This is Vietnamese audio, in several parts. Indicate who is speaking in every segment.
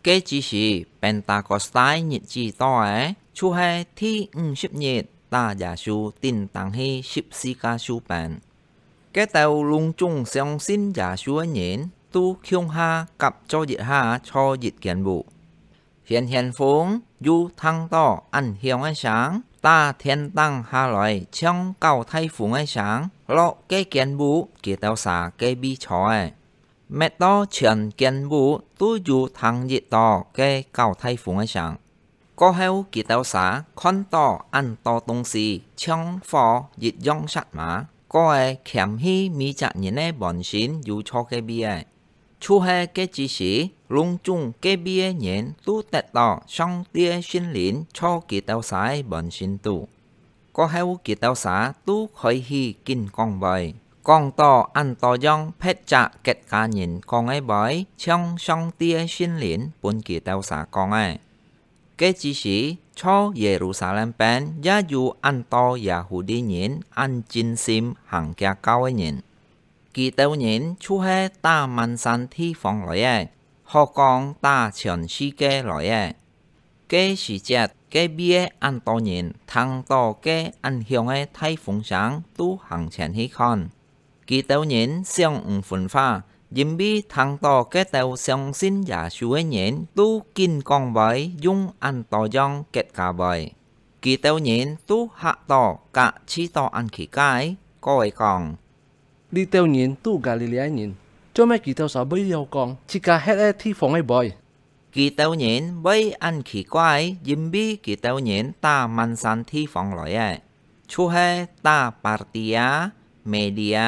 Speaker 1: cái chỉ是 Pentecostal nhật chỉ to ấy, chú hay thi 50 nhật ta giả su tin tăng hi 14 ca su bản. Cái tàu lung chung sáng xin giả su nhện tu khiông ha cặp cho dịch ha cho dịch kiện vụ. Hiện hiện phúng du thăng to ăn hiong ánh sáng ta thiên tăng ha loại trong cầu thay phúng ánh sáng lộ cái kiện vụ kia tàu xả cái bi chó ấy. Mẹ to chuyển kiện vụ tu du thăng dịch to cái cầu thay phúng ánh sáng. Có heo kỳ tàu xá con to ăn to东西trong phó dịch dòng sạch mà có ai kèm hi mi chặt nhìn ấy bọn xin dù cho cái bia chú hay cái chỉ sĩ lung chung cái bia nhìn tu tết to xong tia xin lín cho kỳ tàu xá bọn xin tu có heo kỳ tàu xá tu khởi hi kinh con bời con to ăn to dòng phết chạ kết cả nhìn con ấy bói trong xong tia xin lín bốn kỳ tàu xá con ấy. Cái chỉ sĩ cho Jerusalem bên giá dụ ăn to Yahudi nhìn ăn chính sim hàng kia cao ấy nhìn. Kỳ tàu nhìn chú hệ ta man san thi phong loại ấy, họ còn ta chuẩn sĩ kế loại ấy. Cái sĩ chết cái bia ăn to nhìn thằng to cái ăn hiong ấy thay phong sáng tu hàng chén hi con. Kỳ tàu nhìn xong phân pha. Dìm bi thằng to cái tàu xong xin giả suối nhện tu kinh con bới dung ăn to dòng kết cả bời. Kỳ tàu nhện tu hạ to cả chi to ăn khí cái, có ấy còn.
Speaker 2: Đi tàu nhện tu Galilee nhện, cho mấy kỳ tàu xá bấy yêu con, chỉ cả hết ấy thi phong ấy bời.
Speaker 1: Kỳ tàu nhện bấy ăn khí quái, dìm bi kỳ tàu nhện ta man san thi phong loại ấy. Chú hệ ta Partia, Media,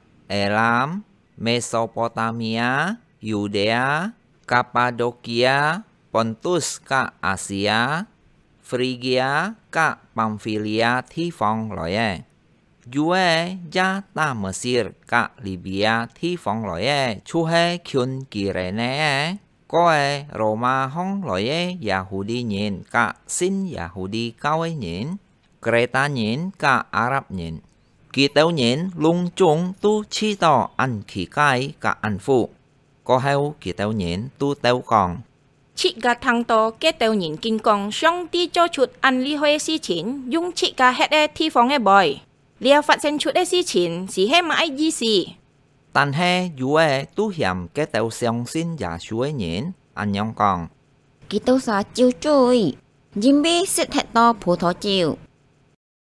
Speaker 1: Elam, Mesopotamia, Judea, Cappadocia, Pontus cả Asia, Phrygia cả Pamphylia thi phong loại ấy. Jue gia ta Mesir cả Libya thi phong loại ấy. Chú hệ kyun Kyrene có ấy Roma hong loại ấy Yahudi nhìn cả xin Yahudi cao ấy nhìn. Creta nhìn cả Arab nhìn. Kỳ tàu nhìn lung chung tu chi to ăn khí cái cả ăn phụ. Có heo kỳ tàu nhìn tu tàu còn.
Speaker 3: Chị gà thằng to cái tàu nhìn kinh con xong đi cho chuột ăn li hơi si chín dùng chị gà hết e thi phóng e bòi. Lia phát sinh chuột e si chín chỉ hết mà ai gì gì.
Speaker 1: Tàn he dù e tu hiểm cái tàu xong xin giả suối nhìn ăn nhong còn.
Speaker 4: Kỳ tàu xá chiều trôi. Dìm bi xích hết to phổ thọ chiều.